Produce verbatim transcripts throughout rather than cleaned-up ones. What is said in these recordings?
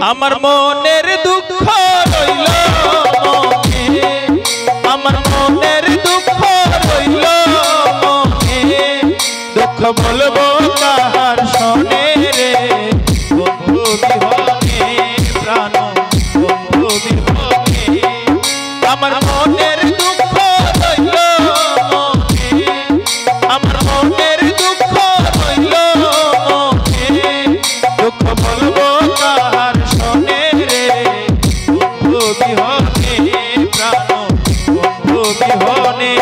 আমার মনের দুঃখ রইল মনে, আমার মনের দুঃখ রইল মনে, দুঃখ বলবো কাহার শোনে রে বন্ধু বিহনে প্রাণ বন্ধু বিহনে। আমার মনের দুঃখ রইল মনে, আমার মনের দুঃখ রইল মনে, দুঃখ বলবো কাহার শোনে রে বন্ধু বিহনে প্রাণ বন্ধু বিহনে।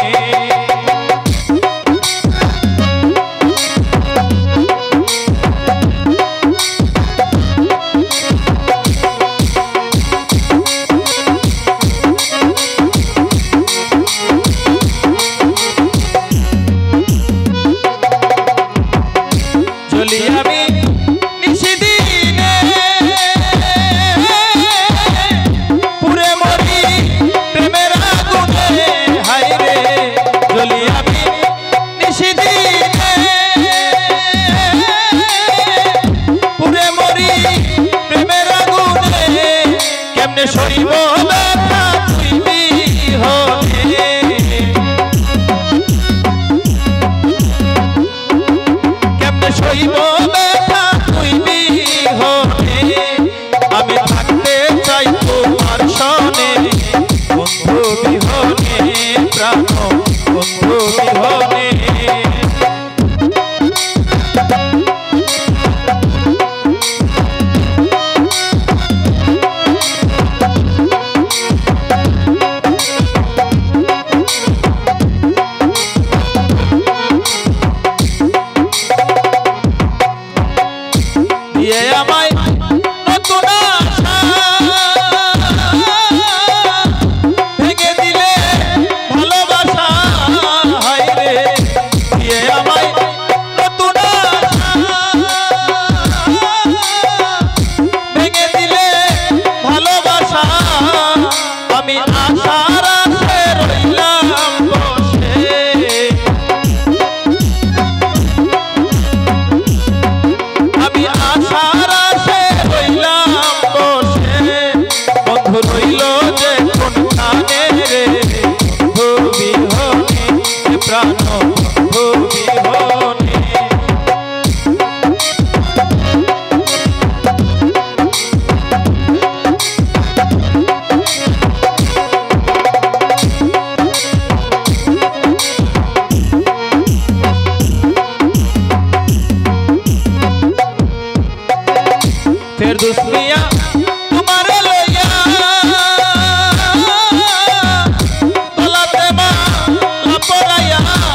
আমি নিশিদিনে পুরে মরি প্রেমের আগুনে, হায় রে জ্বলি আমি নিশিদিনে পুরে মরি প্রেমের আগুনে, কেমনে সইব ব্যথা তুই বিহনে, কেমনে সইব ব্যথা তুই বিহনে। আমি থাকতে চাই তোমার শনে বন্ধু বিহনে প্রাণ বন্ধু বিহনে। দিয়ে আমায় নতুন আশা ভেঙে দিলে ভালোবাসা, হায় রে দিয়ে আমায় নতুন আশা ভেঙে দিলে ভালোবাসা, আমি আশার আশে রইলাম বসে, আমি আশার আশে রইলাম বসে, বন্ধু রইল যে কোনখানে রে বন্ধু বিহনে প্রাণ বন্ধু বিহনে। ফেরদৌস মিয়া তোমারে লইয়া তলাতে মালা পরাইয়া,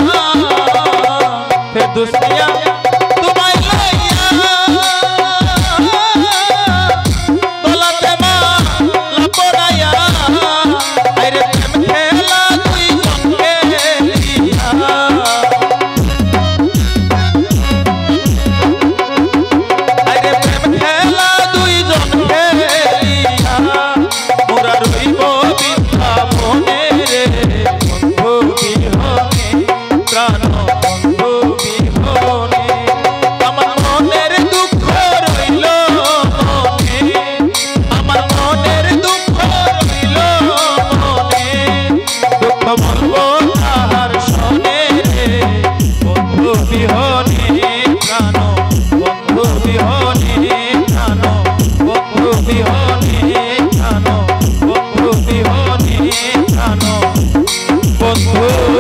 ফেরদৌস মিয়া তোমায় লইয়া তলাতে মালা পরাইয়া, আইরে প্রেম খেলা তুই সঙ্গে লিয়া, আইরে প্রেম খেলা দুইজন খেলিয়া, মোরা রইব বৃন্দাবনে রে বন্ধু বিহনে প্রাণ বন্ধু বিহনে। আমার মনের দুঃখ রইল মনে, আমার মনের দুঃখ রইল মনে, দুঃখ বলবো তাহার শোনে রে বন্ধু বিহনে প্রাণ বন্ধু বিহনে প্রাণ বন্ধু বিহনে প্রাণ বন্ধু বিহনে প্রাণ বন্ধু।